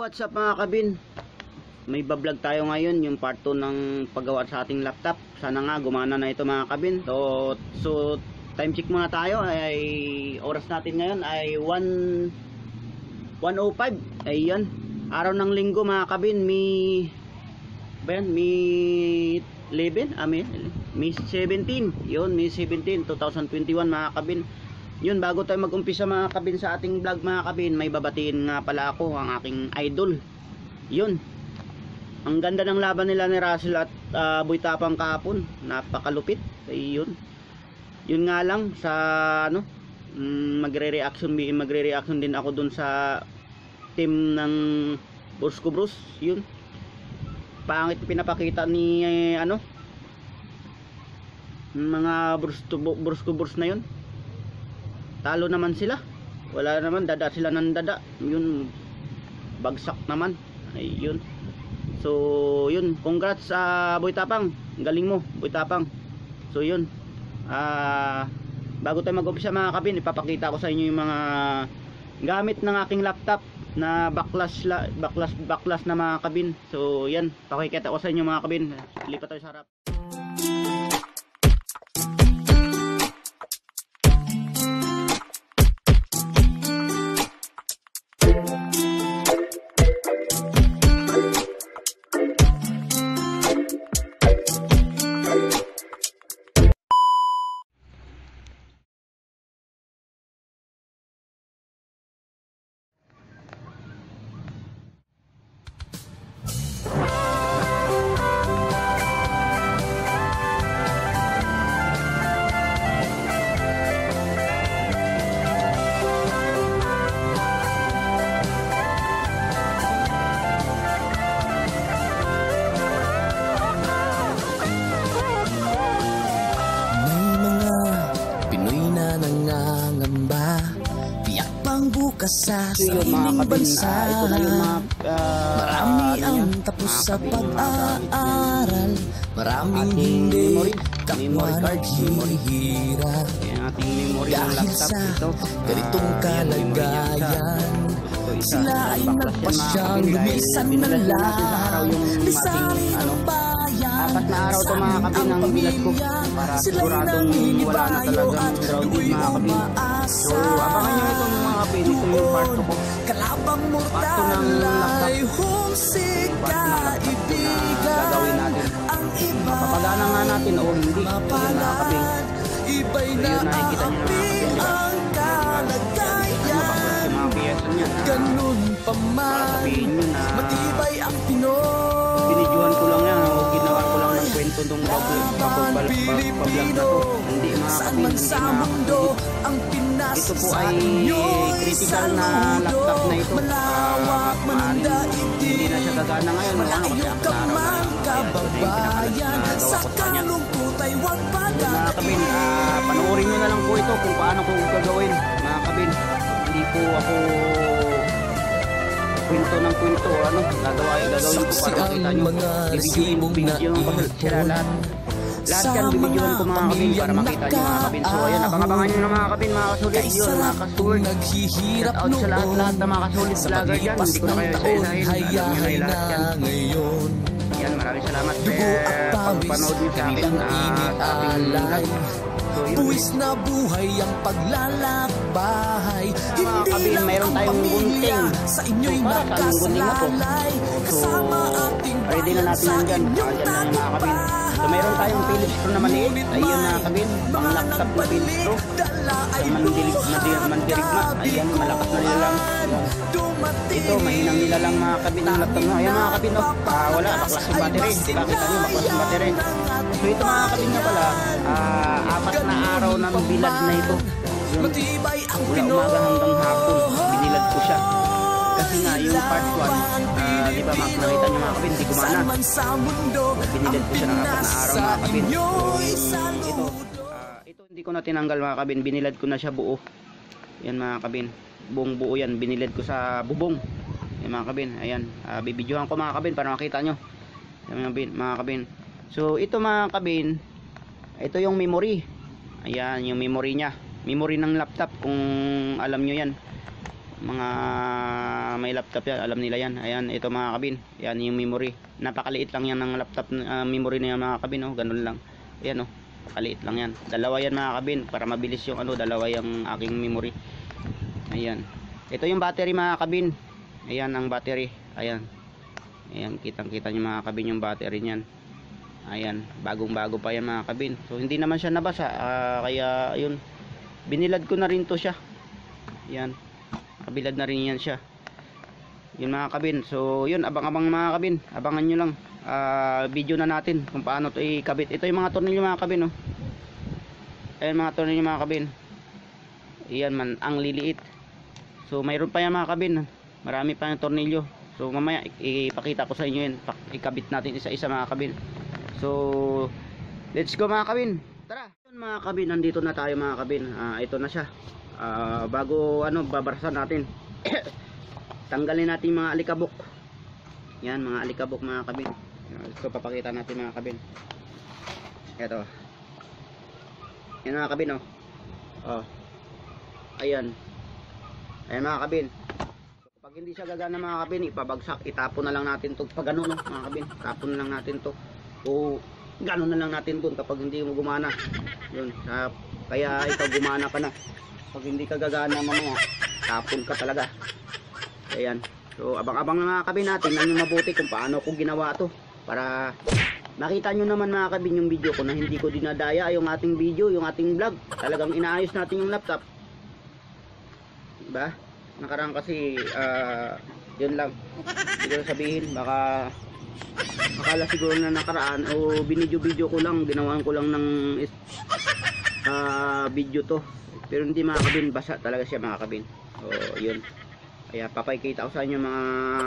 What's up mga kabin? May bablog tayo ngayon, yung part 2 ng paggawa sa ating laptop. Sana nga gumana na ito mga kabin. So time check muna tayo. Ay oras natin ngayon ay 1:05. Ayun, araw ng linggo mga kabin. May 11, May 17. Yun, May 17, 2021 mga kabin. Yun, bago tayo mag-umpisa mga kabin sa ating vlog mga kabin, may babatiin nga pala ako ang aking idol. Yun, ang ganda ng laban nila ni Russell at Boy Tapang kahapon. Napakalupit. Ayun, yun nga lang sa magre-reaction din ako dun sa team ng Brusco Bros. Yun, pangit pinapakita ni mga Brusco Bros na yun. Talo naman sila, wala naman, dada sila ng dada. Yun, bagsak naman. Ayun, so yun, congrats sa Boy Tapang, galing mo Boy Tapang. So yun, bago tayo mag-umpisa mga kabin, ipapakita ko sa inyo yung mga gamit ng aking laptop na backlash na mga kabin. So yan, pakikita ko sa inyo mga kabin. Lipat tayo sa harap. Sa sariling bansa, marami ang tapos sa pag-aaral, maraming hindi kapwa naghihirap dahil sa ganitong kalagayan. Sila ay nagpasyang lumisan na lang, lisanin ang bayan. Apat na araw ito mga kabin ang bilat ko para siguradong wala na talagang grounding mga kabin. So abangan nyo itong mga kabin, ito yung part 2 ko. Kalabang mortal ay humsika ibigan. Gagawin natin, mapapagana nga natin o hindi mga kabin. Iba'y na ang kalagayan. Ganun pa man, matibay ang Pinoy. Binidyohan ko lang yan, o ginawa ko lang ng kwento nung pag-vlog na to. Hindi mga kabin, ito po ay critical na laptop na ito. Hindi na siya gagana ngayon. Malayo ka man kababayan, sa kalungkot ay huwag mga kabin, panoorin nyo na lang po ito kung paano ko gagawin mga kabin. Hindi po ako kwento ng kwento, gagawin ko para makita nyo. Ibigyan ko sila lahat yan, bibidyohan ko mga kabin para makita nyo mga kabin. So ayan, abangan nyo na mga kabin, mga kasulit yun, mga kasulit. Shout out sa lahat na mga kasulit vlogger dyan. Hindi ko na kayo sa ilahin, alam nyo na lahat yan. Yan, maraming salamat pagpanood nyo sa akin sa ating live. Buwis na buhay ang paglalakbay, hindi lang mayroon ang tayong pamilya gunting. sa inyo'y nakasalalay, kasama ating ready na bayan natin sa yan dyan. inyong Dyan na mga kabin. tagumpay. So mayroon tayong Philips Pro na maliit. Ayun na kabin, ang laptop na Philips Pro. Mandirigma. Ayan, malakas na nila lang. Ito, mahinang nila lang mga kabin ang laptop mo. Ayan mga kabin, wala, baklas yung battery. Bakit ano, baklas yung battery. So ito mga kabin nga pala, apat na araw ng bilad na ito. Yun, mula umaga hanggang hapon, binilad ko siya. Kasi nga yung part 1, di ba nakita nyo mga kabin, di gumana. Binilad ko siya ng apat na araw mga kabin. Ito hindi ko na tinanggal mga kabin, binilad ko na siya buo. Yan mga kabin, buong buo yan, binilad ko sa bubong. Yan mga kabin, ayan, bibidyohan ko mga kabin para makita nyo. Yan mga kabin. So ito mga kabin, ito yung memory. Ayan yung memory nya, memory ng laptop kung alam nyo yan. mga may laptop yan, alam nila yan. Ayan, ito mga kabin, yan yung memory. Napakaliit lang yan ng laptop memory na yan mga kabin, oh, ganun lang. Ayan, oh, kaliit lang yan. Dalawa yan mga kabin, para mabilis yung ano, dalawa yung aking memory. Ayan, ito yung battery mga kabin. Ayan ang battery, ayan. Ayan, kitang kita nyo mga kabin yung battery nyan. Ayan, bagong bago pa yan mga kabin. So hindi naman siya nabasa, kaya yun, binilad ko na rin to siya. Ayan, kabilad na rin yan siya. Yun mga kabin, so yun, abang-abang mga kabin, abangan nyo lang. Video na natin kung paano to ikabit. Ito yung mga tornilyo mga kabin, oh. Ayan mga tornilyo mga kabin. Ayan man, ang liliit. So mayroon pa yan mga kabin, marami pa yung tornilyo. So mamaya ipakita ko sa inyo yun, ikabit natin isa-isa mga kabin. So let's go mga kabin, tara. Yun mga kabin, nandito na tayo mga kabin. Ito na siya. Bago ano, babarasan natin. Tanggalin natin mga alikabok. Yan mga alikabok mga kabin. So papakita natin mga kabin. Ito. Yan mga kabin, oh. Ayan. Ayan mga kabin. Pag hindi siya gagana mga kabin, ipabagsak, itapon na lang natin to. Pag ano, no, mga kabin, tapon na lang natin to. O gano'n na lang natin dun kapag hindi mo gumana. Yun, kaya ikaw gumana ka na. Pag hindi ka gagana mamaya, tapon ka talaga. Ayan. So abang-abang na mga kabin natin, tingnan nyo mabuti kung paano ko ginawa to. Para makita nyo naman mga kabin yung video ko na hindi ko dinadaya yung ating video, yung ating vlog. Talagang inaayos natin yung laptop. Diba? Nakaraan kasi yun lang, siguro sabihin baka akala siguro na nakaraan o binidyo ko lang, ginawan ko lang ng video to, pero hindi mga kabin, basa talaga siya mga kabin. So yun, kaya papakita ko sa inyo mga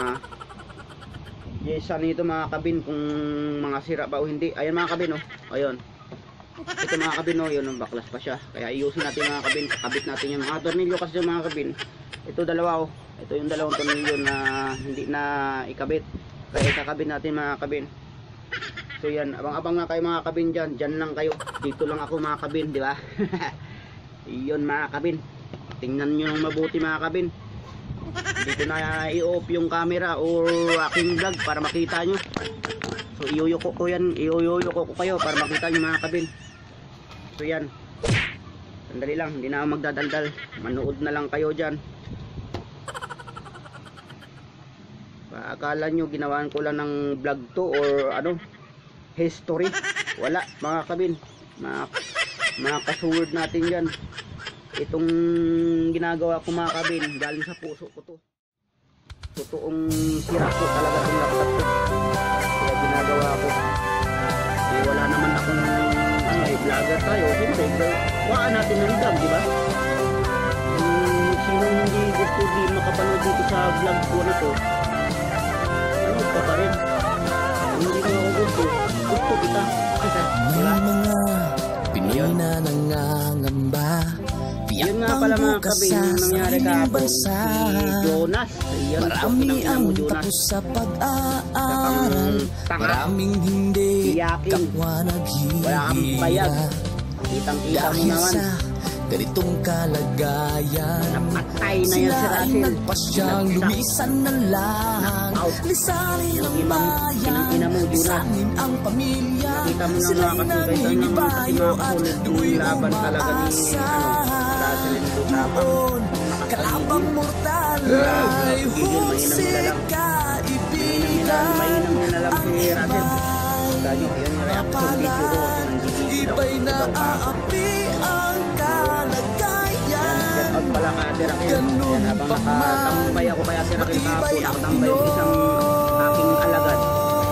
yesa nito mga kabin, kung mga sira ba o hindi. Ayan mga kabin, oh, ayun, ito mga kabin, oh, yun, baklas pa siya, kaya iusin natin mga kabin, kabit natin yung mga tornilyo kasi yung mga kabin. Ito dalawa, oh. Ito yung dalawang tornilyo na hindi na ikabit. Kaya ikakabit natin mga kabin. So yan, abang-abang nga kayo mga kabin dyan. Dyan lang kayo. Dito lang ako mga kabin, di ba? Yun mga kabin. Tingnan nyo ng mabuti mga kabin. Dito na i-off yung camera or aking vlog para makita nyo. So iyuyuko ko yan. Iyuyuko ko kayo para makita nyo mga kabin. So yan. Sandali lang, hindi na ako magdadaldal. Manood na lang kayo dyan. Akala nyo ginawaan ko lang ng vlog to or ano, history. Wala mga kabin, mga password natin yan. Itong ginagawa ko mga kabin, galing sa puso ko to. Totoong sira ko talaga itong laptop ko, kaya ginagawa ko. Wala naman akong vlogger tayo, siyempre waan natin ng vlog, diba? Sino hindi gusto din makapanood dito sa vlog ko na to, ka pa rin. Hindi ko ako gusto kita. May mga Pinoy na nangangamba. Yun nga pala mga kabin, yung nangyari kahapon si Jonas. Yan, marami ang tapos sa pag-aaral, maraming hindi kapwa naghihirap. Wala kang bayag, kitang-kita mo naman. Ganitong kalagayan, napatay na yan si sila ay Russell. nagpasyang lumisan na lang, lisanin ang bayan, lisanin ang pamilya. Sila'y naninibayo at tuwing umaasahan. Doon, kalabang mortal ay husik kaibigan. Mapalaan, iba'y naaapi ang kalagayan. Ganun pa man, matibay ang Pinoy.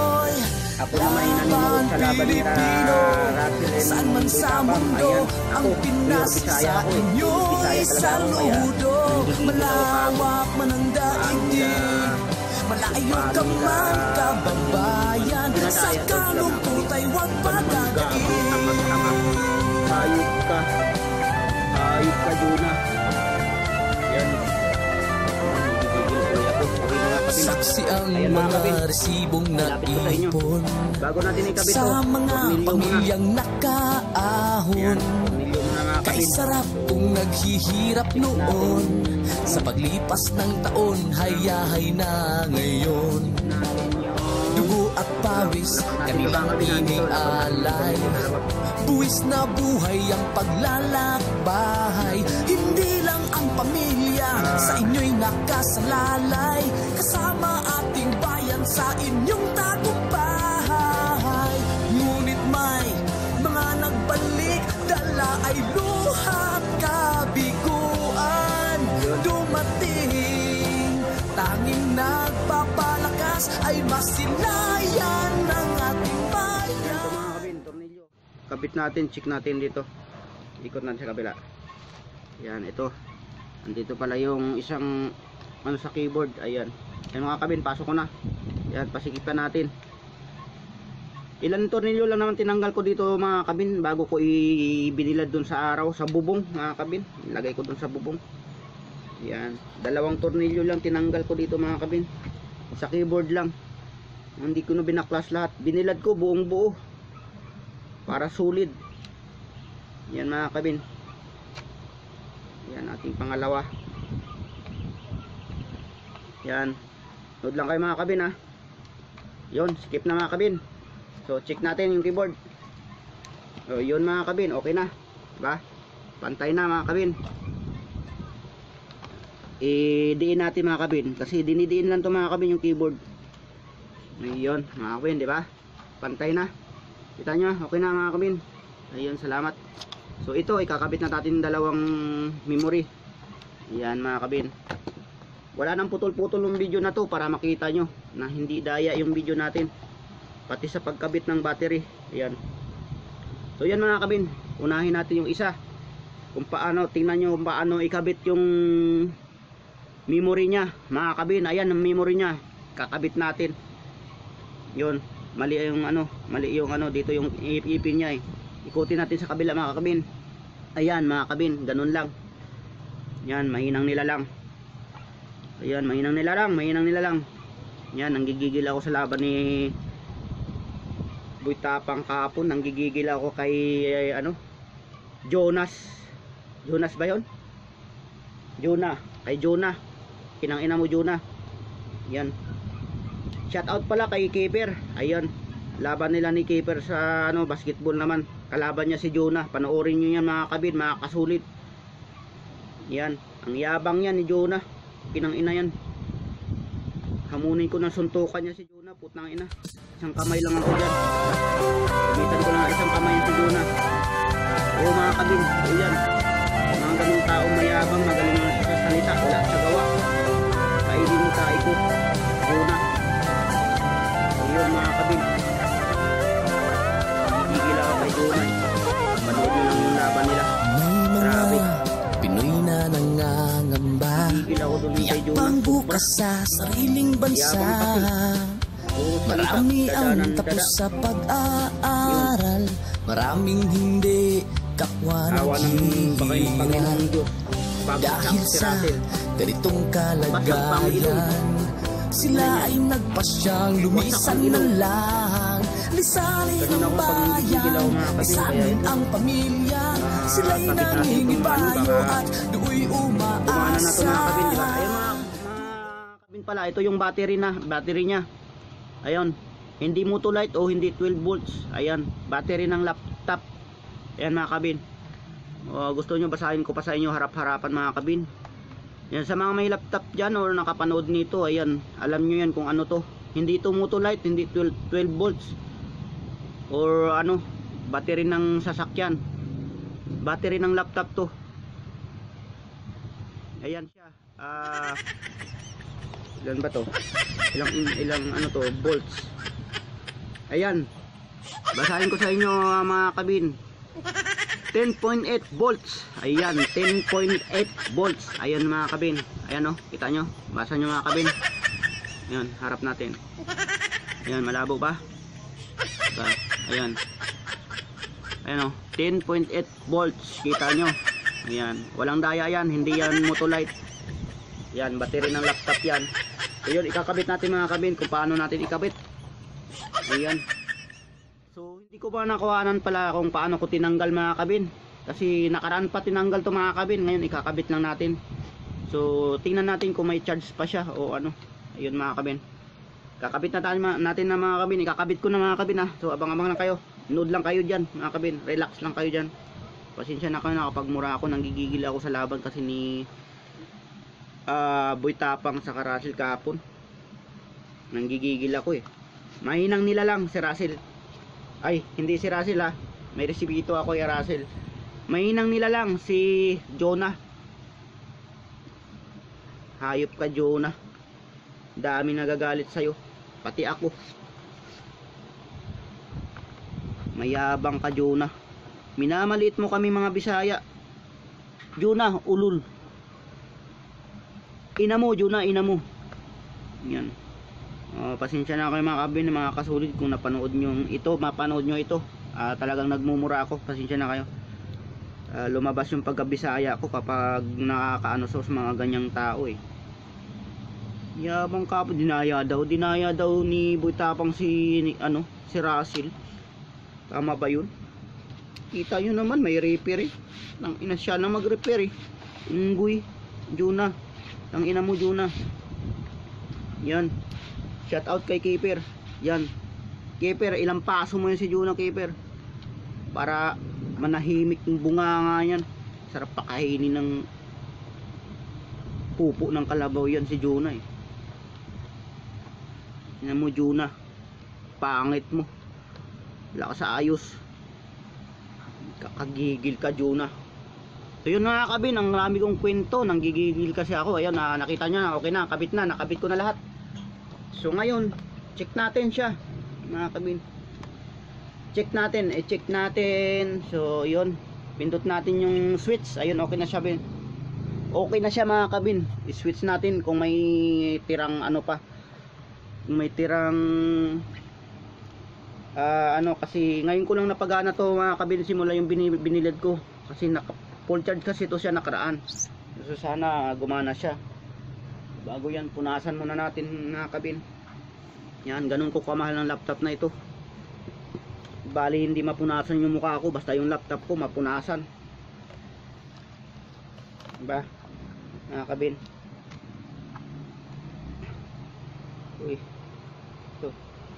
Laban Pilipino, saan man sa mundo, ang Pinas sa inyo'y saludo. Malawak man ang daigdig, malayo ka man kababayan, sa kalungkot ay huwag pagdadaig. Ayos ka Juna. Yan. Saksi ang mga resibong naipon bago natin ikabit sa mga pamilyang nakaahon. Kay kabin. sarap kung naghihirap noon, sa paglipas ng taon, hayahay na ngayon. Dugo at pawis, kami ang inialay. Buwis na buhay ang paglalakbay. Hindi lang ang pamilya sa inyo'y nakasalalay, kasama ating bayan sa inyong tagumpay. Ngunit may mga nagbalik, dala ay luha at kabiguan. Dumating, tanging nagpapalakas ay masilayan ng ating bayan. Ito mga kabin, tornilyo. Kabit natin, check natin dito. Ikot natin sa kabila. Yan, ito. Andito pala yung isang ano sa keyboard. Ayan. Yan mga kabin, pasok ko na. Yan, pasikipan natin. Ilan tornilyo lang naman tinanggal ko dito mga kabin bago ko ibinilad dun sa araw, sa bubong mga kabin. Ilagay ko dun sa bubong. Yan, 2 tornilyo lang tinanggal ko dito mga kabin. Sa keyboard lang. Hindi ko na binaklas lahat. Binilad ko buong buo para solid. Yan mga kabin. Yan ating pangalawa. Yan. Nood lang kayo mga kabin ha. Yun, skip na mga kabin. So check natin yung keyboard. O yun mga kabin, okay na. Diba? Pantay na mga kabin. I-diin natin mga kabin. Kasi dinidiin lang to mga kabin yung keyboard. Ayun mga kabin, diba? Pantay na. Kita nyo, okay na mga kabin. Ayun, salamat. So ito, ikakabit na natin 2 memory. Yan mga kabin. Wala nang putol-putol yung video na to para makita nyo na hindi daya yung video natin. Pati sa pagkabit ng battery. Ayan. So yan mga kabin, unahin natin yung isa. Kung paano, tingnan nyo kung paano ikabit yung memory nya mga kabin. Ayan ang memory nya, kakabit natin. Yun, mali yung ano dito yung ipin nya eh. Ikutin natin sa kabila mga kabin. Ayan mga kabin, ganun lang. Yan, mahinang nilalang. Ayan, mahinang nilalang. Yan, nanggigigil ako sa laban ni Boy Tapang kahapon. Nanggigigil ako kay Jonas ba yun? Kay Jonah. Kinang ina mo Jonah. Yan. Shout out pala kay Keeper. Ayun. Laban nila ni Keeper sa basketball naman. Kalaban niya si Jonah. Panoorin niyo yan mga kabin, mga kasulit. Yan. Ang yabang yan ni Jonah. Kinang ina yan. Hamunin ko ng suntukan niya si Jonah. Putang ina. Isang kamay lang ako dyan. Gamitan ko lang isang kamay si Jonah. Oo mga kabin. O yan. Mga ganung tao mayabang. Magaling na sa salita. Wala sa gawa. Kainin mo tayo ko. Jonah. O yun mga kabin. Gigil ako kay Jonah. Panood nyo lang yung laban nila. Grabe. Pinoy na nangangamba, Gigil ako dun kay Jonah. pang bukas sa sariling bansa. Marami ang tapos sa pag-aaral, maraming hindi kapwa Awa ng bagay ng Panginoon naghihingal. Diyos. Dahil sa ganitong kalagayan, sila ay nagpasyang lumisan na lang. Lisanin ang bayan, lisanin ang pamilya. Sila'y nangingibayo at do'y Kumana na to umaasa. mga kabin, diba? Ayun mga kabin pala, ito yung battery nya. Ayun, hindi Motolite o hindi 12 volts. Ayan, battery ng laptop. Ayan mga kabin. Gusto nyo basahin ko pa sa inyo harap-harapan mga kabin. Yan, sa mga may laptop dyan or nakapanood nito, ayan, alam nyo yan kung ano to. Hindi to Motolite, hindi 12 volts. Or battery ng sasakyan. Battery ng laptop to. Ayan siya. Ilan ba to? Ilang to, volts. Ayan. Basahin ko sa inyo mga kabin. 10.8 volts. Ayan, 10.8 volts. Ayan mga kabin. Ayan kita nyo. Basa nyo mga kabin. Ayan, harap natin. Ayan, malabo ba? Ayan. Ayan 10.8 volts. Kita nyo. Ayan, walang daya yan. Hindi yan Motolite. Yan, battery ng laptop yan. Ayun, ikakabit natin mga kabin kung paano natin ikabit. Ayan. So, hindi ko pa nakuhanan pala kung paano ko tinanggal mga kabin. Kasi nakaraan pa tinanggal to mga kabin. Ngayon ikakabit lang natin. So tingnan natin kung may charge pa siya o ano. Ayun mga kabin. Kakabit natin na mga kabin. Ikakabit ko na mga kabin ha. So abang-abang lang kayo. Nood lang kayo dyan mga kabin. Relax lang kayo dyan. Pasensya na kayo, nakapagmura ako. Nanggigigil ako sa laban kasi ni Boy Tapang sa Russell kahapon. Nanggigigil ako eh. Mahinang nila lang si Russell. Ay hindi si Russell ha. May resipito ako kay Russell. Mahinang nila lang si Jonah. Hayop ka Jonah. Dami nagagalit sa'yo. Pati ako. Mayabang ka Jonah. Minamaliit mo kami mga Bisaya. Jonah, ulul. Ina mo Jonah, ina mo. Yan. Pasensya na kayo mga kabin, mga kasulit kung napanood nyo ito, mapanood nyo ito. Talagang nagmumura ako. Pasensya na kayo. Lumabas yung pagka-Bisaya ko kapag nakakaano sa mga ganyang tao eh. Yabang ka po, dinaya daw ni Boy Tapang si Russell. Tama ba yun? Kita nyo naman may repair eh. Nang ina siya na mag-repair eh. Unggoy, Jonah. Nang ina mo Jonah. Yan. Shout out kay Keeper. Yan. Keeper, ilang paso mo yun si Jonah Keeper. Para manahimik yung bunganga yan. Sarap pakainin ng pupo ng kalabaw yan si Jonah eh. Ina mo Jonah. Pangit mo. Wala ka sa ayos. Kakagigil ka Jonah. So yun mga kabin, ang marami kong kwento. Nanggigigil kasi ako. Ayun, nakita nyo na, okay na, kabit na, nakabit ko na lahat. So ngayon, check natin siya mga kabin. Check natin. So yun, pindot natin yung switch. Ayun, okay na siya bin. Okay na siya mga kabin. I-switch natin kung may tirang ano pa. Kung may tirang kasi ngayon ko lang napagana to mga kabin, simula yung binilad ko. Kasi full charge kasi ito siya nakaraan. So sana gumana siya. Bago yan, punasan muna natin mga kabin. Yan, ganun ko kamahal ng laptop na ito. Bali hindi mapunasan yung mukha ko, basta yung laptop ko mapunasan. Diba mga kabin? Uy, ito.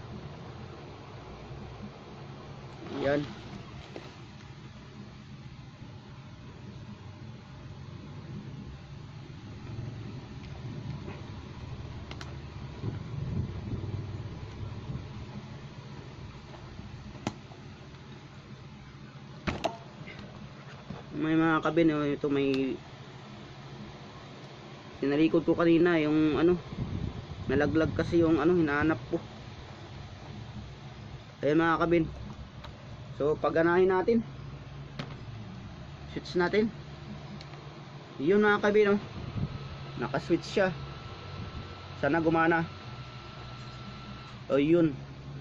Yan. May mga kabin, ito may tinalikod ko kanina yung nalaglag kasi yung hinahanap ko. Ayan mga kabin. So pagganahin natin, switch natin. Yun mga kabin, naka-switch siya. Sana gumana. O yun.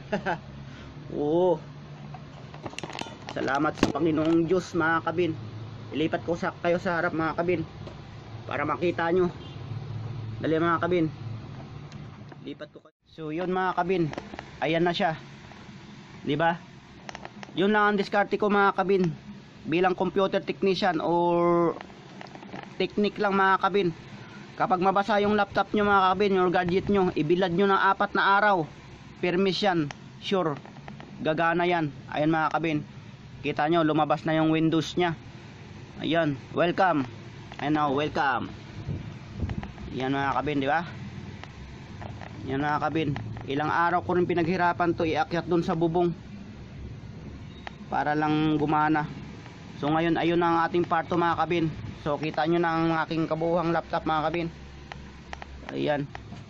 Oo. Salamat sa Panginoong Diyos mga kabin. Ilipat ko kayo sa harap mga kabin para makita nyo. Dali mga kabin, lipat ko kayo. So yun mga kabin, ayan na siya, diba? Yun lang ang diskarte ko mga kabin bilang computer technician or technique lang mga kabin. Kapag mabasa yung laptop nyo mga kabin, yung gadget nyo, ibilad nyo ng 4 na araw, permis yan, sure gagana yan. Ayan mga kabin, kita nyo lumabas na yung Windows nya. Ayan, welcome. Ayan na, welcome. Yan mga kabin, di ba? Yan mga kabin. Ilang araw ko rin pinaghirapan to, iakyat dun sa bubong para lang gumana. So ngayon, ayun ang ating parto mga kabin. So kita nyo na ang aking kabuuhang laptop mga kabin. Ayan.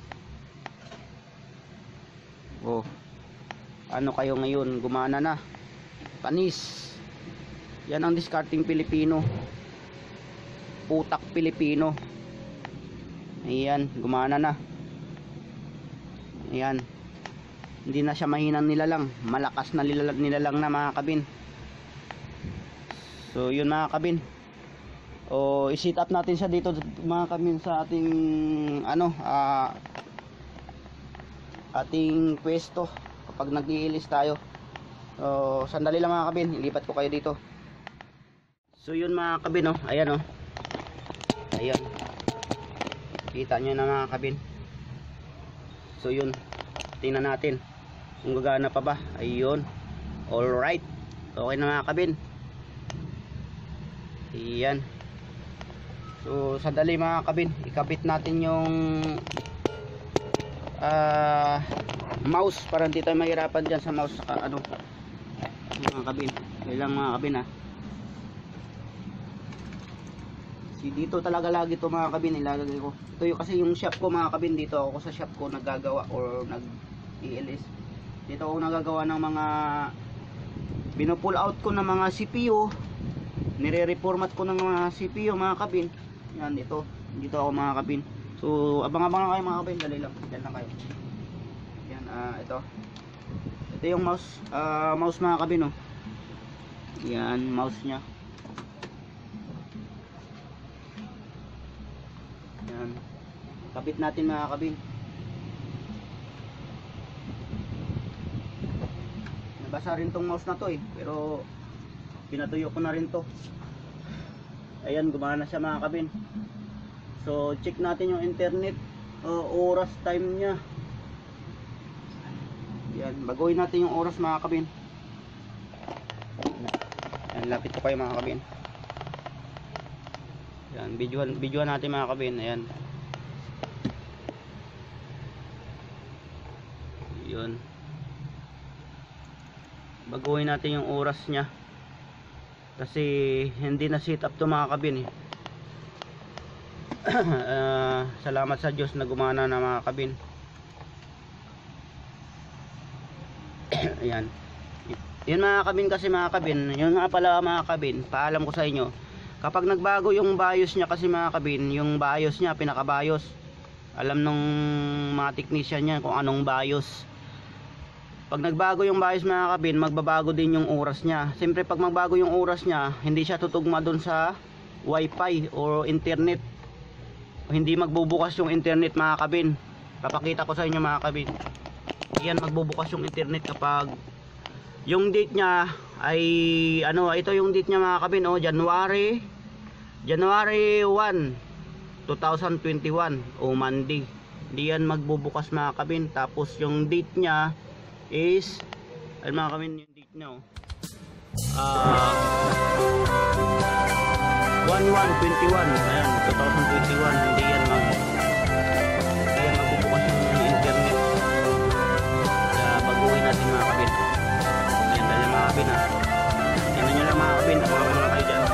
Oh, ano kayo ngayon? Gumana na. Panis. Yan ang discarding Pilipino. Putak Pilipino. Ayan, gumana na. Ayan. Hindi na siya mahinang nilalang. Malakas na nilalang na mga kabin. So yun mga kabin. O i-set up natin siya dito mga kabin sa ating ating pwesto kapag nag-iilis tayo. So sandali lang mga kabin, ilipat ko kayo dito. So yun mga kabin, oh. Ayan, oh. Ayan. Kita nyo na mga kabin. So yun, tingnan natin kung gagana pa ba. Ayun. Alright. Okay na mga kabin. Ayan. So sandali mga kabin, ikabit natin yung mouse para hindi tayo mahirapan dyan sa mouse saka ano mga kabin. Kailang mga kabin, ha. Dito talaga lagi to mga kabin, ilalagay ko. Ito yung kasi yung shop ko mga kabin, dito ako sa shop ko naggagawa or nag-ELS. Dito ako nagagawa ng mga bino-pull out ko ng mga CPU, nire-reformat ko ng mga CPU mga kabin. Yan, dito ako mga kabin. So abang-abang kayo mga kabin, dali lang, dali lang kayo. Yan, ito yung mouse mga kabin, oh. Yan, mouse nya. Yan, kapit natin mga kabin. Nabasa rin tong mouse na to pero pinatuyo ko na rin to. Ayan, gumana siya mga kabin. So check natin yung internet, oras, time nya. Yan, baguhin natin yung oras mga kabin. Yan, lapit ko kayo mga kabin. Yan, videoan natin mga kabin. Ayan. Yun. Baguhin natin yung oras nya. Kasi hindi na set up to mga kabin, eh. Salamat sa Diyos na gumana na mga kabin. Ayan. Yun mga kabin, kasi mga kabin, yun nga pala mga kabin, paalam ko sa inyo. Kapag nagbago yung BIOS nya kasi mga kabin, yung BIOS nya, pinaka BIOS, alam nung mga technician nya kung anong BIOS. Pag nagbago yung BIOS mga kabin, magbabago din yung oras nya. Siyempre pag magbago yung oras nya, hindi siya tutugma dun sa wifi o internet. Hindi magbubukas yung internet mga kabin. Papakita ko sa inyo mga kabin. Yan, magbubukas yung internet kapag yung date nya ay ito yung date nya mga kabin, oh, January 1 2021 o Monday. Hindi yan magbubukas mga kabin. Tapos yung date nya is mga kabin, yung date nya 1/1/21. Ayan, 2021. Hindi yan magbubukas yung internet. Kaya baguhin natin mga kabin. Ayan, dahil mga kabin, ha. Tingnan nyo lang mga kabin, mga kayo dyan.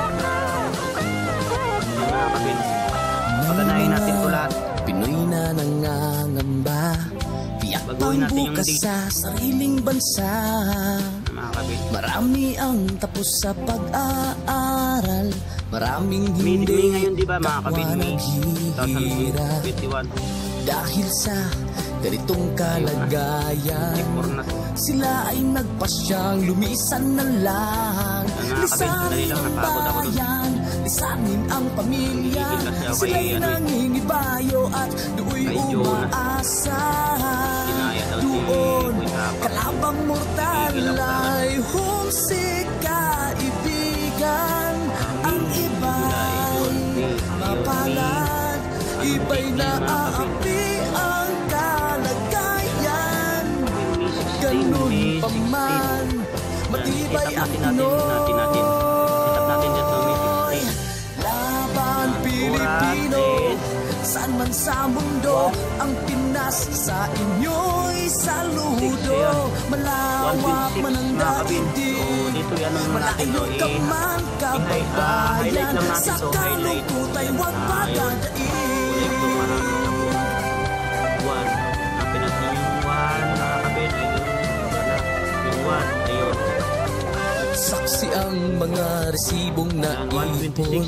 Ayan mga kabin, paganahin natin ito lahat. Pinoy na nangangamba, tiyak Baguhin ang natin yung bukas date. sa sariling bansa. Mga kabin, Marami ang tapos sa pag-aaral, maraming May hindi ngayon diba mga kabin, kapwa May naghihirap 2021. dahil sa ganitong kalagayan. Or na. Sila ay nagpasyang lumisan na lang, Mga kabin, dali lang, ang napagod ako dun. bayan, lisanin ang pamilya. Hindi kasi ako Sila'y nangingibayo at do'y Kay Jonah. umaasa. Kinaya daw si Doon, Boy Tapang. kalabang mortal Gigil ako ay humsik kaibigan. Ang iba'y mapalad, iba'y naaapi ang kalagayan. Ganun pa man, matibay ang Pinoy. Laban Pilipino, saan man sa mundo, ang Pinas sa inyo'y saludo. Malawak man ang daigdig, malayo ka man kababayan, sa kalungkot ay huwag pagdadaig. Saksi ang mga resibong naipon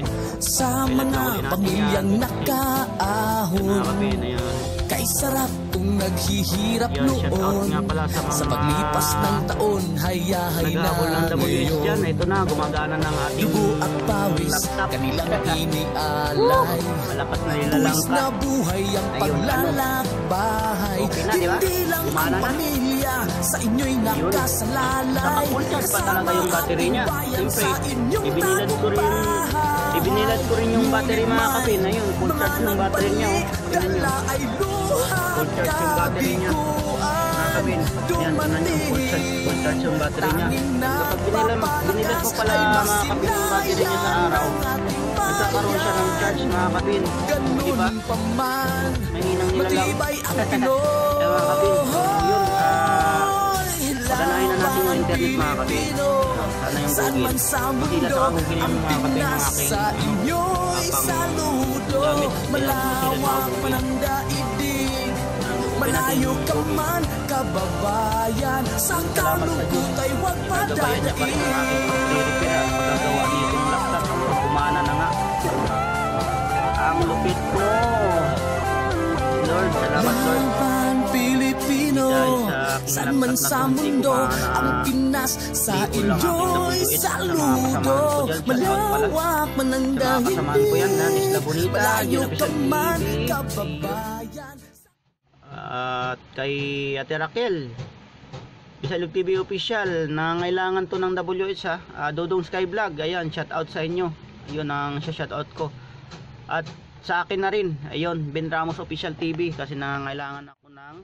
sa mga pamilyang nakaahon. Kay sarap kung naghihirap Yan, shout out noon. nga pala sa mga Sa paglipas ng taon, hayahay na naghahabol ng WS ngayon. dyan. Ito na, gumagana ng ating Dugo at pawis, laptop. kanilang inialay. Malakas na nilalang Tuwis ka. na buhay ang Ayun, paglalakbay. Okay na, di ba? Hindi lang ang Gumana na. pamilya sa inyo'y nakasalalay. Naka-full charge pa talaga yung battery niya. Siyempre, Sa inyong ibinilad ko rin yung battery mga kapin. Ayun, full charge yung battery niya. Oh. Tingnan nyo. dala ay luha. Full charge yung battery niya. Mga kapin, yan, tingnan nyo, full charge yung battery niya. Kapag binilad ko pala yung mga kapin yung battery niya sa araw, nagkakaroon siya ng charge mga kapin. Diba? Ganun pa man, Mahinang nilalang. matibay ang Pinoy. Eh mga kapin, yun, paganahin na natin yung internet mga kapin. Sana yung Saan Google. man sa Hindi na mundo, sa Google ang yung mga kapin yung Pinas aking sa inyo'y saludo. gamit. Malawak man ang daigdig, malayo ka man, kababayan. Sa kalungkot ay huwag Nagabayan niya pa rin ang aking padadaig. pag-repair. Pagkagawa nitong laptop, kumana na nga. Ang lupit mo. Lord, salamat Lord. Laban Pilipino, Dahil sa aking saan man laptop na sa to, hindi mundo, ko maana- ang Pinas sa Hindi ko lang aking inyo'y WH sa mga saludo. kasamahan ko dyan. Shout out pala. Malawak man ang Sa mga kasamahan ko yan, na Isla Bonita, malayo Gina ka Bisag man, TV, kababayan. at kay Ate Raquel Bisalog TV official, nangailangan to ng WH ha. Dodong Sky Vlog, ayan, shout out sa inyo. Ayun ang shout out ko. At sa akin na rin, ayun, Ben Ramos Official TV, kasi nangailangan ako ng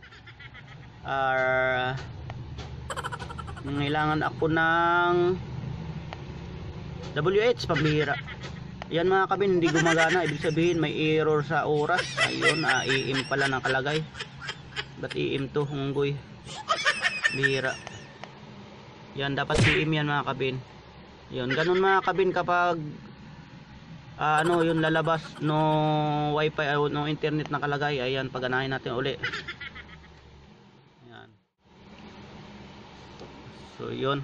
nangailangan ako ng WH pambihira. Yan mga kabin, hindi gumagana, ibig sabihin may error sa oras. Ayun, IM pala nakalagay. Ba't IM to, hunggoy? Bihira. Yan, dapat CM yan mga kabin. Yun, ganun mga kabin kapag ano, yun lalabas no wifi, no internet nakalagay. Ayan, paganahin natin uli. Yan. So, yun.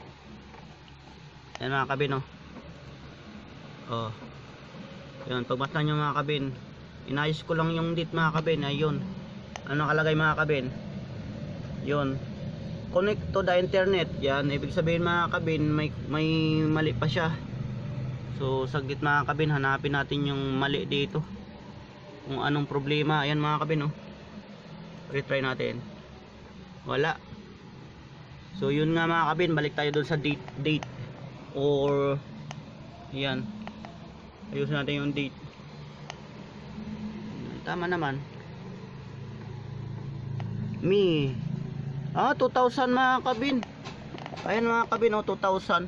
Yan mga kabin, oh. Oh. Yun, pagbasta nyo mga kabin, inayos ko lang yung date mga kabin. Ayun. Ano nakalagay mga kabin? Yun. Connect to the internet. Yan, ibig sabihin mga kabin, may mali pa siya. So saglit mga kabin, hanapin natin yung mali dito, kung anong problema. Ayan mga kabin, oh. Retry natin. Wala. So yun nga mga kabin, balik tayo doon sa date or yan, ayusin natin yung date. Tama naman. Me 2000 mga kabin. Ayan mga kabin, oh, 2000.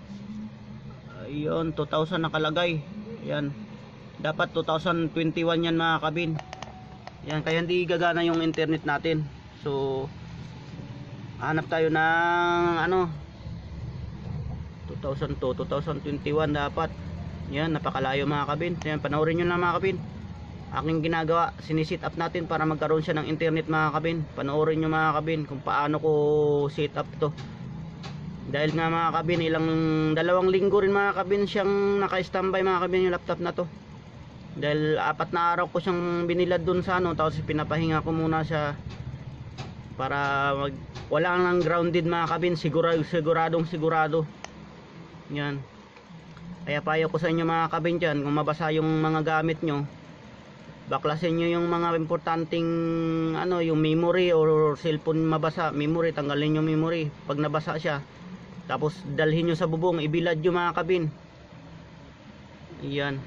Ayun, 2000 nakalagay. Yan. Dapat 2021 yan mga kabin. Yan, kaya hindi gagana yung internet natin. So hanap tayo ng ano, 2021 dapat. Yan, napakalayo mga kabin. Yan, panoorin nyo na mga kabin. Aking ginagawa, sinisit up natin para magkaroon siya ng internet mga kabin. Panoorin nyo mga kabin kung paano ko set up to. Dahil nga mga kabin, ilang 2 linggo rin mga kabin siyang naka-standby mga kabin yung laptop na to. Dahil 4 na araw ko siyang binilad dun sa ano, tapos pinapahinga ko muna siya para wala nang grounded mga kabin, siguradong sigurado. Yan. Kaya payo ko sa inyo mga kabin dyan, kung mabasa yung mga gamit nyo, baklasin nyo yung mga importanteng ano, yung memory or cellphone mabasa, memory, tanggalin yung memory pag nabasa siya, tapos dalhin nyo sa bubong, ibilad nyo mga kabin. Ayan,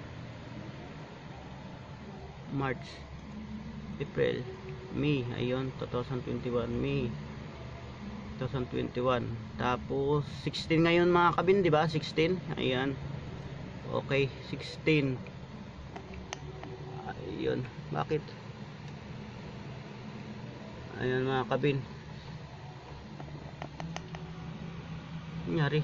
March, April, May, ayun, 2021, May 2021, tapos 16 ngayon mga kabin, di ba? 16, ayan, okay, 16. Ayun, bakit? Ayun mga kabin. Nangyari?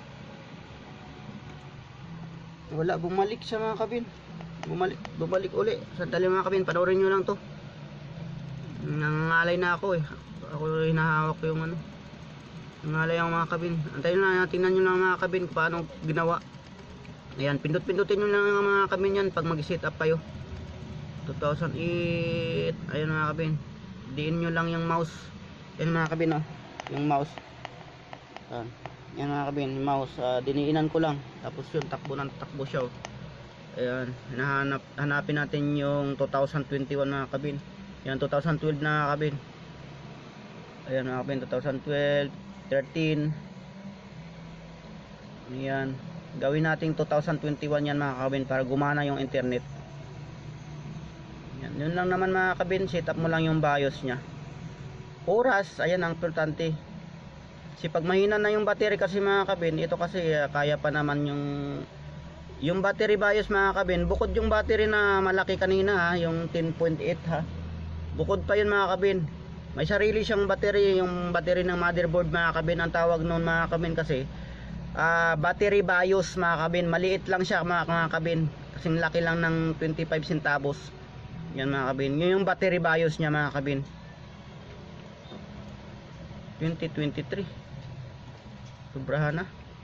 Wala, bumalik siya mga kabin. Bumalik uli. Sandali mga kabin, panoorin nyo lang to. Nangangalay na ako eh. Ako hinahawak ko yung ano. Nangangalay ako mga kabin. Antayin na, tingnan nyo lang mga kabin paano ginawa. Ayan, pindot-pindutin nyo lang mga kabin yan pag mag-set up kayo. 2008, ayun mga kabin. diin nyo lang yung mouse. Yan mga kabin, oh, yung mouse. Yan mga kabin, yung mouse, diniinan ko lang, tapos yun, takbo ng takbo siya, oh. Ayan, hanapin natin yung 2021 mga kabin. Yan, 2012 na kabin. Ayan mga kabin, 2012, 13. Ayan, gawin natin 2021 yan mga kabin, para gumana yung internet. Yan, yun lang naman mga kabin, set up mo lang yung BIOS nya. Oras, ayan ang importante. Kasi pag mahina na yung battery kasi mga kabin, ito kasi kaya pa naman yung battery BIOS mga kabin, bukod yung battery na malaki kanina ha, yung 10.8 ha, bukod pa yun mga kabin, may sarili siyang battery, yung battery ng motherboard mga kabin, ang tawag noon mga kabin kasi battery BIOS mga kabin, maliit lang siya mga kabin, kasing laki lang ng 25 centavos. Yan mga kabin, yun yung battery BIOS nya mga kabin. 2023 sobrahan na,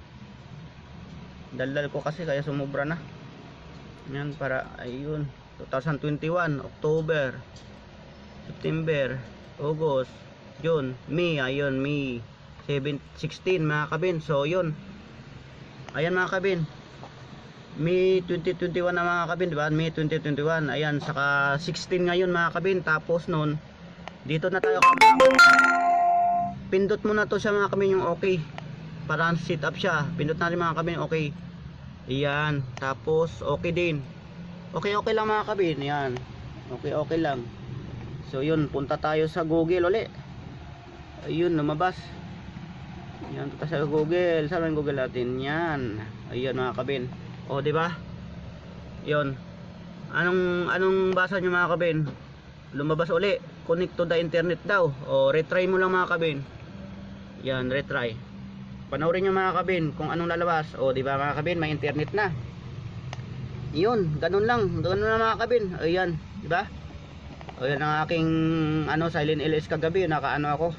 daldal ko kasi kaya sumubra na. Yan, para ayun 2021 October, September, August, June, May, ayun May 16 mga kabin. So yun, ayan mga kabin, May 2021 na mga kabin, diba? May 2021, ayan, saka 16 ngayon mga kabin. Tapos nun, dito na tayo, pindot mo na to siya mga kabin, yung okay, para sit up siya, pindot natin mga kabin, okay. Ayan, tapos okay din, okay lang mga kabin, ayan, okay lang. So yun, punta tayo sa Google uli. Ayun, lumabas. Ayan, punta sa Google. Saan ang Google natin? Yan, ayan mga kabin. O diba, yun, anong basa nyo mga kabin? Lumabas uli, connect to the internet daw. O retry mo lang mga kabin. Yan, retry. Panoorin nyo mga kabin kung anong lalabas. O diba mga kabin, may internet na. Yun, ganun lang mga kabin. Ayan, diba? O yan ang aking Silent LS kagabi. Naka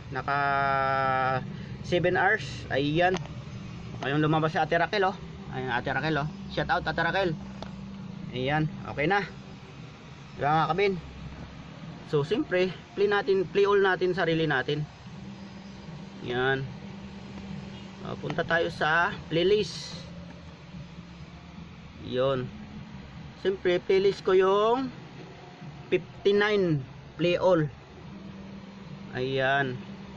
7 hours. Ayan. Ayun, lumabas si Ate Raquel, oh. Ayan, Ate Raquel, oh. Shout out Ate Raquel. Ayan, okay na. Diba mga kabin? So siyempre, play all natin sarili natin. Yan. Punta tayo sa playlist. Yon. Siyempre, playlist ko yung 59 play all. Ayan.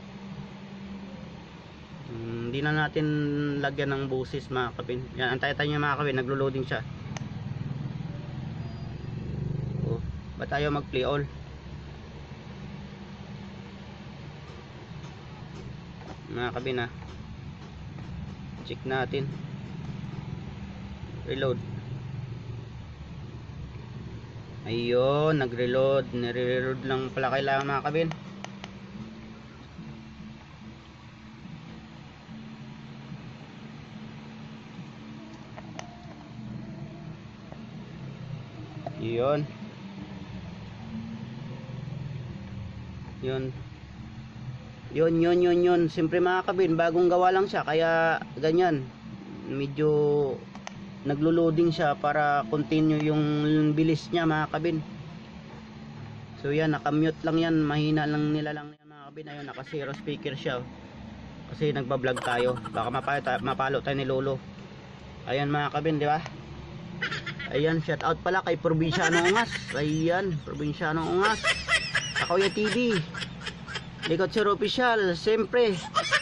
Hindi na natin lagyan ng busis mga kabin. Yan, antay tayo mga kabin, naglo-loading siya. Ba tayo mag play all? Mga kabin, check natin, reload. Ayun, nagreload, nire-reload lang pala kailangan mga kabin. Yun. Siyempre mga kabin, bagong gawa lang siya, kaya ganyan, medyo naglo-loading siya para continue yung bilis niya mga kabin. So yan, nakamute lang yan, mahina lang nila lang yan mga kabin. Ayun, naka zero speaker siya kasi nagbablog tayo, baka mapalo tayo ni Lolo. Ayan mga kabin, di ba? Ayan, shout out pala kay Probinsyano Ungas. Ayan, Probinsyano Ungas, Kakuya TV, Likod Sir Official, siyempre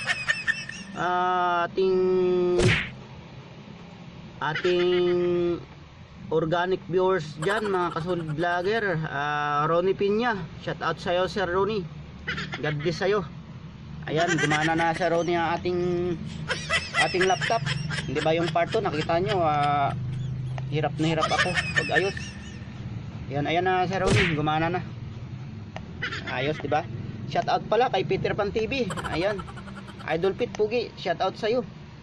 ating organic viewers dyan, mga kasunod vlogger, Ronnie Pinya, shout out sa'yo Sir Ronnie, God bless sa'yo. Ayan, gumana na Sir Ronnie ang ating laptop. Hindi ba yung part 2 nakita nyo, hirap na hirap ako pag ayos. Ayan na Sir Ronnie, gumana na, ayos diba? Shout out pala kay Peter Pan TV. Ayan, Idol Pit Pugi, shout out sa'yo.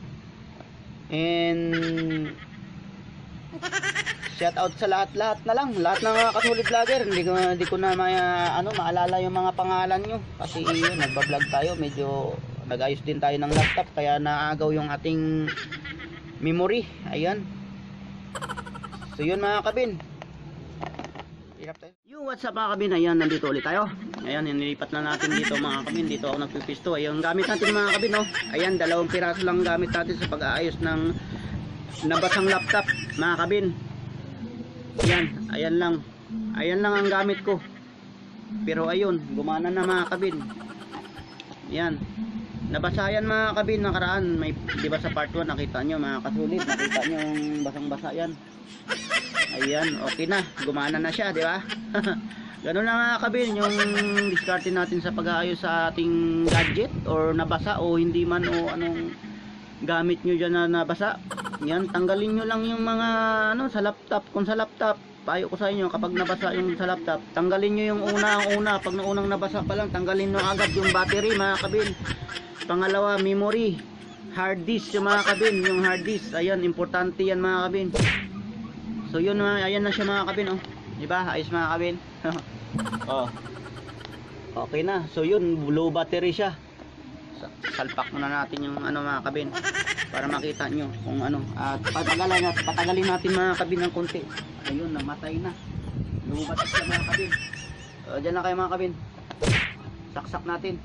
And shout out sa lahat na lang, lahat ng mga kasulid vlogger. Hindi ko na maalala yung mga pangalan nyo kasi yun, nagbablog tayo, medyo nag-ayos din tayo ng laptop, kaya naagaw yung ating memory. Ayan, so yun mga kabin, Hirap tayo. Yo, what's up mga kabin? Ayan, nandito ulit tayo. Ayan, nilipat na natin dito mga kabin. Dito ako nagpipisto. Ayun, gamit natin mga kabin, no? Ayan, 2 piraso lang gamit natin sa pag-aayos ng nabasang laptop mga kabin. Ayan, ayan lang. Ayan lang ang gamit ko. Pero ayun, gumana na mga kabin. Ayan. Nabasa yan mga kabin nakaraan. May, di ba sa part 1 nakita nyo mga kasulit. Nakita nyo yung basang-basa yan. Ayan, okay na. Gumana na siya, di ba? Ganun na mga kabin, yung discarte natin sa pag-aayos sa ating gadget or nabasa o hindi man o anong gamit nyo dyan na nabasa. Yan, tanggalin nyo lang yung mga ano sa laptop. Kung sa laptop, payo ko sa inyo kapag nabasa yung sa laptop, tanggalin nyo yung una. Pag naunang nabasa pa lang, tanggalin nyo agad yung battery mga kabin. Pangalawa, memory, hard disk yung mga kabin, yung hard disk. Ayan, importante yan mga kabin. So yun, ayan na siya mga kabin, oh. Diba? Ayos mga kabin. Oh. Okay na. So yun, low battery siya. Salpak muna natin yung ano mga kabin para makita nyo kung ano. At patagalin natin mga kabin ng konti. Ayun, namatay na. Low battery siya mga kabin. Diyan na kayo mga kabin. Saksak natin.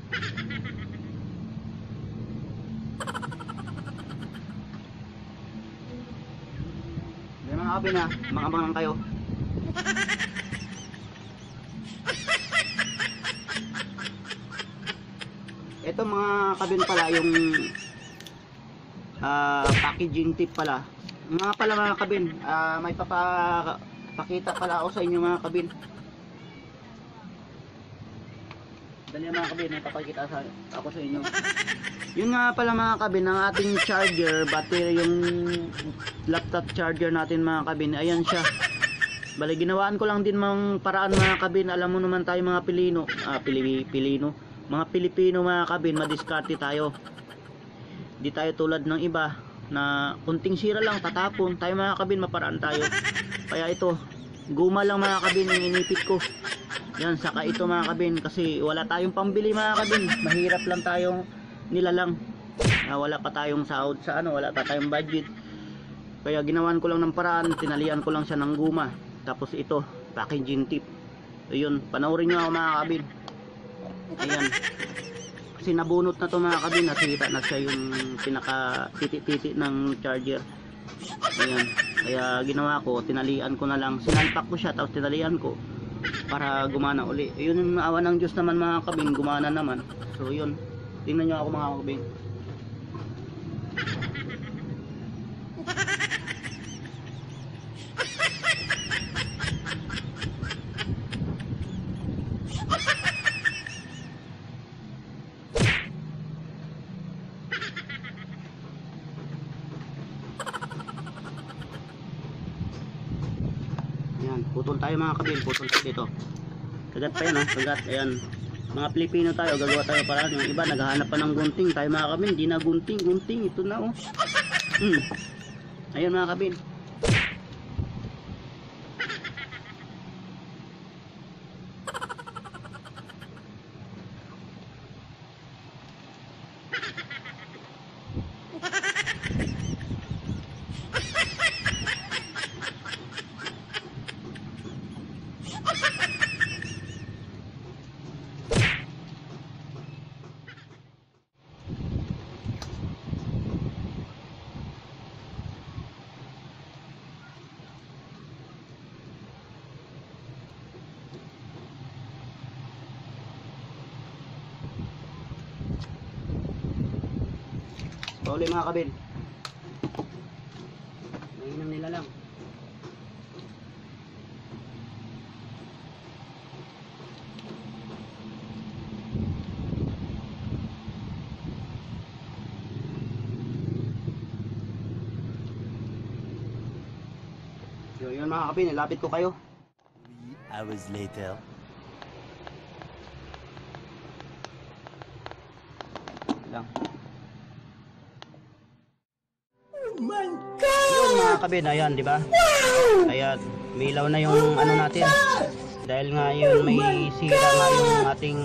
Mga kabin ha, mga kayo. Ito mga kabin pala yung packaging tip pala. Mga kabin, may pakita pala ako sa inyo mga kabin. Dali mga kabin, may papakita ako sa inyo. Yun nga pala mga kabin, ang ating charger, battery, yung laptop charger natin mga kabin, ayan siya. Bali, ginawaan ko lang din mga paraan mga kabin. Alam mo naman tayo mga Pilino, mga Pilipino mga kabin, madiskarte tayo. Di tayo tulad ng iba na kunting sira lang tatapon. Tayo mga kabin, maparaan tayo. Kaya ito, guma lang mga kabin yung inipit ko. Yan, saka ito mga kabin, kasi wala tayong pambili mga kabin. Mahirap lang tayong nilalang. Wala pa tayong sahod sa ano, wala pa tayong budget. Kaya ginawan ko lang ng paraan, tinalian ko lang siya ng guma. Tapos ito, packaging tip. Ayun, panoorin nyo ako mga kabin. Ayan. Kasi nabunot na to mga kabin, nasira na siya yung pinaka titi ng charger. Ayan. Kaya ginawa ko, tinalian ko na lang. Sinalpak ko siya, tapos tinalian ko para gumana uli. Ayun yung awa ng Diyos naman mga kabin, gumana naman. So yun, tingnan nyo ako mga kabin. Ayan, putol tayo mga kabin, putol tayo dito. Kagat pa yan ha, kagat, ayan. Mga Pilipino tayo, gagawa tayo para yung iba naghahanap pa ng gunting. Tayo mga kabin, di na gunting, ito na oh. Ayan mga kabin. Pauli mga kabin. Mainam nila lang. So yun mga kabin, ilapit ko kayo. 3 hours later. Lang. My God! Yun mga kabin, ayan, di ba? Kaya milaw na yung ano natin. Dahil nga yun may sira nga yung ating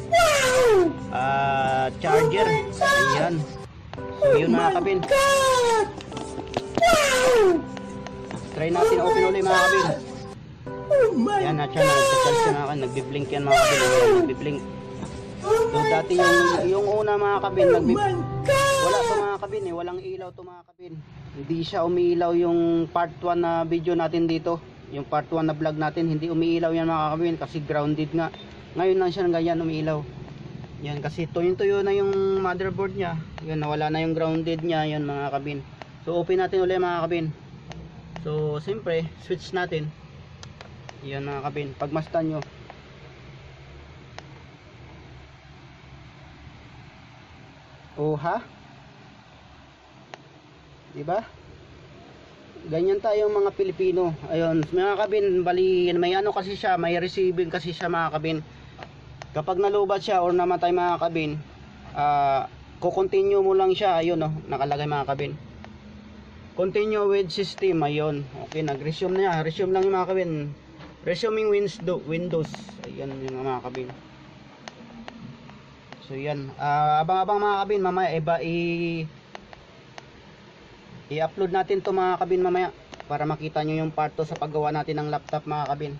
charger. Ayan. So yun mga kabin. Try natin open ulit mga kabin. Yan na siya, nag-charge yan mga kabin, nagbiblink yan mga kabin, ayan, nagbiblink. So dati yung una mga kabin, wala to mga kabin eh, walang ilaw to mga kabin. Hindi siya umiilaw yung part 1 na video natin dito. Yung part 1 na vlog natin, hindi umiilaw yan mga kabin kasi grounded nga. Ngayon lang siya ng ganyan umiilaw. Yan kasi tuyo na yung motherboard niya. Yan, nawala na yung grounded niya, yan mga kabin. So open natin ulit mga kabin. So siyempre, switch natin. Yan mga kabin, pagmasdan nyo. Oh ha? Diba? Ganyan tayo mga Pilipino. Ayun, mga kabin, bali may ano kasi siya, may receiving kasi siya mga kabin. Kapag nalubat siya or namatay mga kabin, kukontinue mo lang siya. Ayun oh, nakalagay mga kabin. Continue with system. Ayun, okay, nag-resume na niya. Resume lang yung mga kabin. Resuming Windows. Ayun yung mga kabin. So yan, abang-abang mga kabin, mamaya i-upload natin to mga kabin mamaya para makita nyo yung part 2 sa paggawa natin ng laptop mga kabin.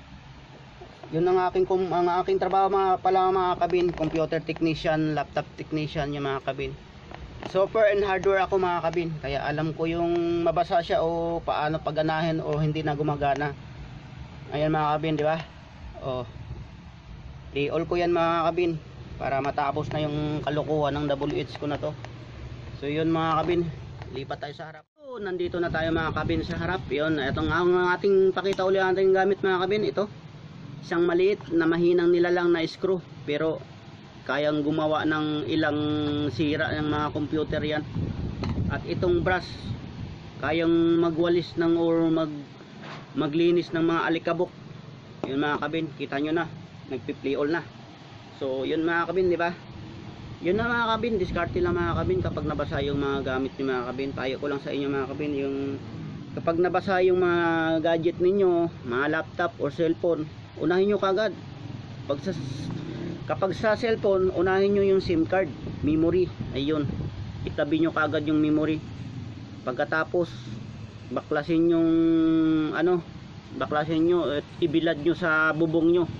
Yun ang aking trabaho mga kabin, computer technician, laptop technician yung mga kabin. Software and hardware ako mga kabin, kaya alam ko yung mabasa siya o paano pagganahin o hindi na gumagana. Ayan mga kabin, di ba? Oh. I-all ko yan mga kabin para matapos na yung kalukuhan ng WH ko na to. So yun mga kabin, lipat tayo sa harap. So, nandito na tayo mga kabin sa harap. Yun, itong ang ating pakita ulit ating gamit mga kabin. Ito, isang maliit na mahinang nilalang na screw, pero kayang gumawa ng ilang sira ng mga computer yan. At itong brush, kayang magwalis ng or maglinis ng mga alikabok. Yun mga kabin, kita nyo na, nagpi-play all na. So yun mga kabin, di ba? Yun na mga kabin, diskarte lang mga kabin kapag nabasa yung mga gamit ni mga kabin. Payo ko lang sa inyo mga kabin, yung kapag nabasa yung mga gadget ninyo, mga laptop or cellphone, unahin nyo kagad. Kapag sa cellphone, unahin nyo yung SIM card, memory. Ayun, itabi nyo kagad yung memory. Pagkatapos baklasin yung baklasin nyo at ibilad nyo sa bubong nyo.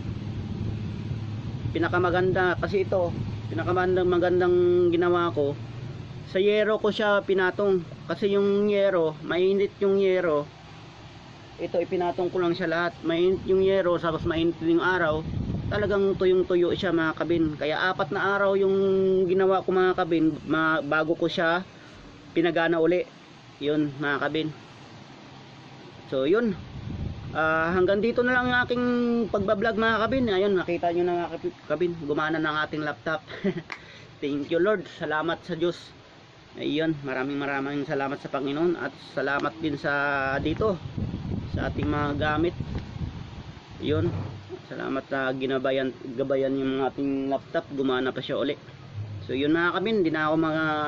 Pinakamaganda kasi ito, magandang ginawa ko, sa yero ko siya pinatong kasi yung yero, mainit yung yero. Ito ipinatong ko lang siya lahat, mainit yung yero, tapos mainit yung araw, talagang tuyong tuyo siya mga kabin. Kaya 4 na araw yung ginawa ko mga kabin bago ko siya pinagana uli. Yun mga kabin. So yun, hanggang dito na lang ang aking pagbablog mga kabin. Ayun, nakita nyo na mga kabin, gumana ng ating laptop. Thank you Lord, salamat sa Diyos. Ayun, maraming salamat sa Panginoon. At salamat din sa dito sa ating mga gamit. Yun, salamat na gabayan yung ating laptop, gumana pa siya uli. So yun mga kabin, di na ako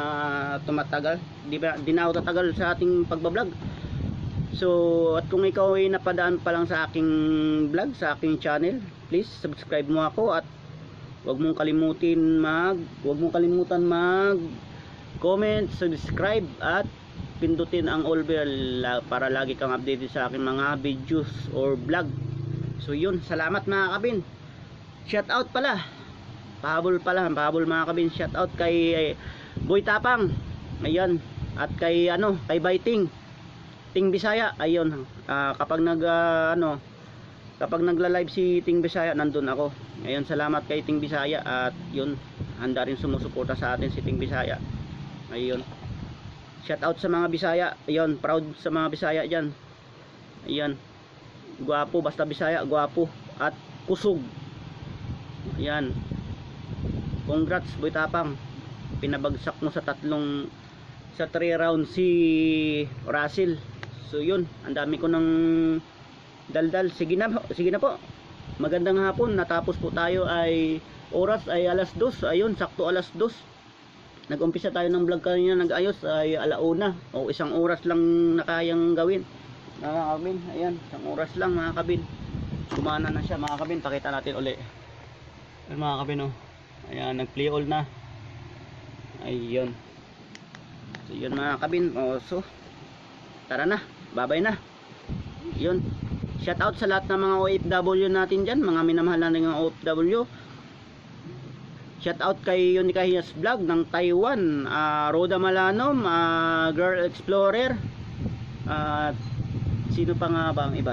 di na ako tatagal sa ating pagbablog. So at kung ikaw ay napadaan pa lang sa aking vlog, sa aking channel, please subscribe mo ako at huwag mong kalimutan mag comment, subscribe at pindutin ang all bell para lagi kang updated sa aking mga videos or vlog. So yun, salamat mga kabin. Shout out pala, pahabol mga kabin, shout out kay Boy Tapang, ayan, at kay Biting Ting Bisaya. Ayun, kapag nagla-live si Ting Bisaya, nandun ako. Ayun, salamat kay Ting Bisaya. At yun, handa rin sumusuporta sa atin si Ting Bisaya. Ayun, shout out sa mga Bisaya. Ayun, proud sa mga Bisaya dyan. Ayun, gwapo, basta Bisaya, gwapo at kusog. Ayan, congrats Boy Tapang, pinabagsak mo sa 3 rounds si Russell. So yun, ang dami ko ng daldal. Sige na po, magandang hapon. Natapos po tayo ay oras ay 2:00. Ayun, sakto 2:00. Nag-umpisa tayo ng vlog kanina, nag-ayos ay 1:00 o 1 oras lang nakayang gawin mga kabin. Ayan, 1 oras lang mga kabin, gumana na siya mga kabin. Pakita natin uli. Ayan mga kabin, oh. Ayan, nag-play all na. Ayun. So yun mga kabin, so tara na, babay na. Yun, Shout out sa lahat ng mga OFW natin dyan, mga minamahal natin ng OFW. Shout out kay Unicahiyas Vlog ng Taiwan, Roda Malanom, Girl Explorer, at sino pa nga ba ang iba?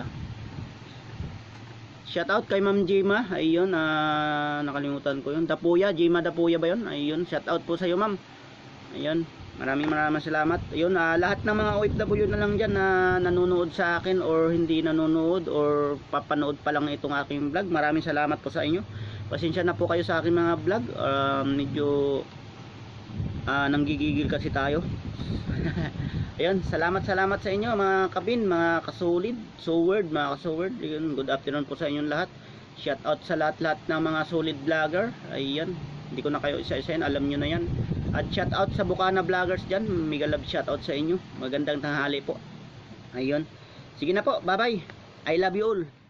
Shout out kay Ma'am Jima, ayun, nakalimutan ko yun. Dapuya, Jima Dapuya ba yun? Ayun, shout out po sa iyo, ma'am. Ayun, maraming salamat. Ayun, lahat ng mga OFW na lang dyan na nanonood sa akin or hindi nanonood or papanood pa lang itong aking vlog, maraming salamat po sa inyo. Pasensya na po kayo sa aking mga vlog, medyo nanggigigil kasi tayo. Ayun, salamat sa inyo mga kabin, mga kasolid, mga kasoword. Ayun, good afternoon po sa inyong lahat. Shout out sa lahat ng mga solid vlogger. Ayun, hindi ko na kayo isa-isahin, alam nyo na yan. At shout out sa Bukana vloggers dyan, mega love shout out sa inyo. Magandang tanghali po. Ayun, sige na po, bye bye, I love you all.